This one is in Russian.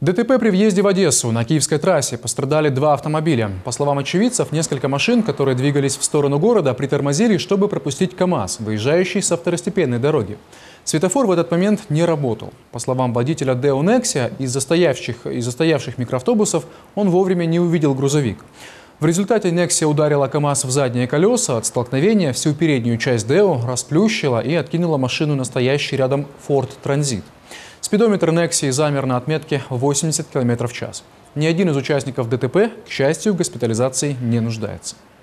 ДТП при въезде в Одессу. На Киевской трассе пострадали два автомобиля. По словам очевидцев, несколько машин, которые двигались в сторону города, притормозили, чтобы пропустить КАМАЗ, выезжающий со второстепенной дороги. Светофор в этот момент не работал. По словам водителя ДЭО «Нексия», из застоявших микроавтобусов он вовремя не увидел грузовик. В результате «Нексия» ударила КАМАЗ в задние колеса. От столкновения всю переднюю часть ДЭО расплющила и откинула машину на стоящий рядом «Форд Транзит». Спидометр «Нексии» замер на отметке 80 км в час. Ни один из участников ДТП, к счастью, в госпитализации не нуждается.